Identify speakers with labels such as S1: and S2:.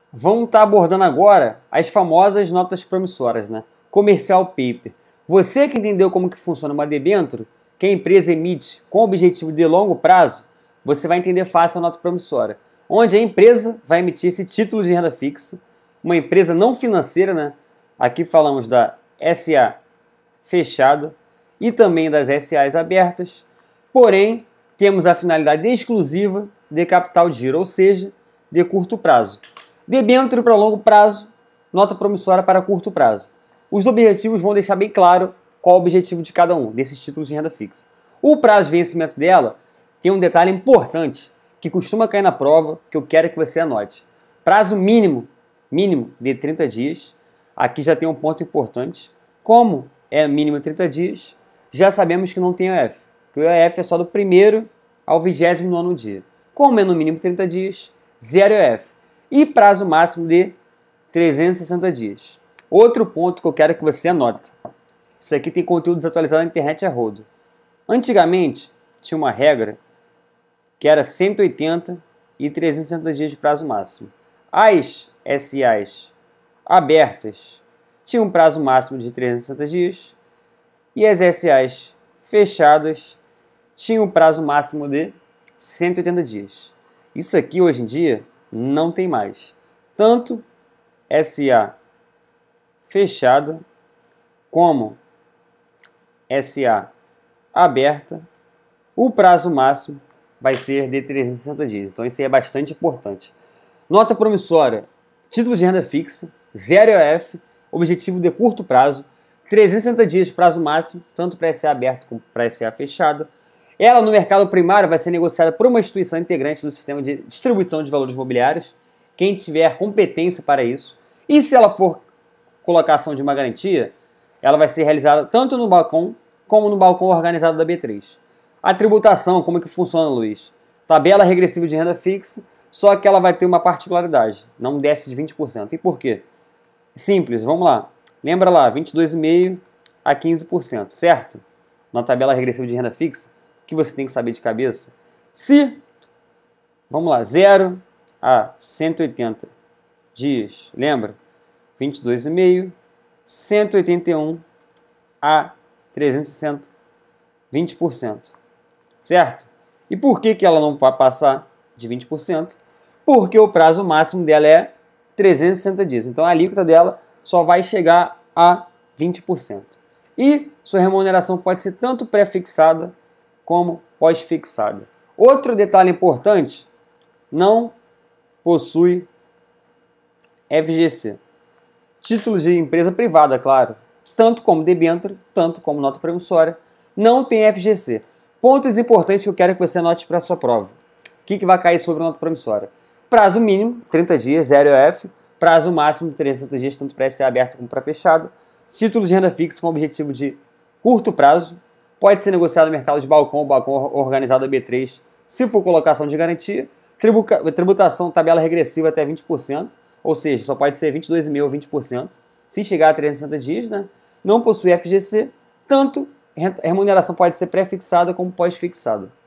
S1: Vamos estar abordando agora as famosas notas promissoras, né? Comercial Paper. Você que entendeu como que funciona uma debênture, que a empresa emite com o objetivo de longo prazo, você vai entender fácil a nota promissória, onde a empresa vai emitir esse título de renda fixa, uma empresa não financeira, né? Aqui falamos da SA fechada e também das SAs abertas, porém temos a finalidade exclusiva de capital de giro, ou seja, de curto prazo. Debênture para longo prazo, nota promissória para curto prazo. Os objetivos vão deixar bem claro qual o objetivo de cada um desses títulos de renda fixa. O prazo de vencimento dela tem um detalhe importante que costuma cair na prova, que eu quero que você anote. Prazo mínimo de 30 dias. Aqui já tem um ponto importante. Como é mínimo 30 dias, já sabemos que não tem OF, que o OF é só do primeiro ao 29º dia. Como é no mínimo 30 dias, zero OF. E prazo máximo de 360 dias. Outro ponto que eu quero que você anote. Isso aqui tem conteúdo desatualizado na internet a rodo. Antigamente, tinha uma regra que era 180 e 360 dias de prazo máximo. As SAs abertas tinham um prazo máximo de 360 dias e as SAs fechadas tinham um prazo máximo de 180 dias. Isso aqui hoje em dia não tem mais. Tanto SA fechada como SA aberta, o prazo máximo vai ser de 360 dias. Então isso aí é bastante importante. Nota promissória, título de renda fixa, 0 EOF, objetivo de curto prazo, 360 dias de prazo máximo, tanto para SA aberta como para SA fechada. Ela no mercado primário vai ser negociada por uma instituição integrante do sistema de distribuição de valores imobiliários, quem tiver competência para isso. E se ela for colocação de uma garantia, ela vai ser realizada tanto no balcão como no balcão organizado da B3. A tributação, como é que funciona, Luiz? Tabela regressiva de renda fixa, só que ela vai ter uma particularidade, não desce de 20%. E por quê? Simples, vamos lá. Lembra lá, 22,5% a 15%, certo? Na tabela regressiva de renda fixa, que você tem que saber de cabeça. Se, vamos lá, 0 a 180 dias, lembra? 22,5%, 181 a 360, 20%, certo? E por que ela não vai passar de 20%? Porque o prazo máximo dela é 360 dias. Então a alíquota dela só vai chegar a 20%. E sua remuneração pode ser tanto pré-fixada como pós-fixada. Outro detalhe importante, não possui FGC. Títulos de empresa privada, claro, tanto como debênture, tanto como nota promissória, não tem FGC. Pontos importantes que eu quero que você anote para a sua prova. O que vai cair sobre a nota promissória? Prazo mínimo, 30 dias, 0 EOF. Prazo máximo, 360 dias, tanto para SA aberto como para fechado. Títulos de renda fixa com objetivo de curto prazo. Pode ser negociado no mercado de balcão organizado a B3, se for colocação de garantia. Tributação, tabela regressiva até 20%, ou seja, só pode ser 22,5% ou 20%, se chegar a 360 dias, né? Não possui FGC, tanto a remuneração pode ser pré-fixada como pós-fixada.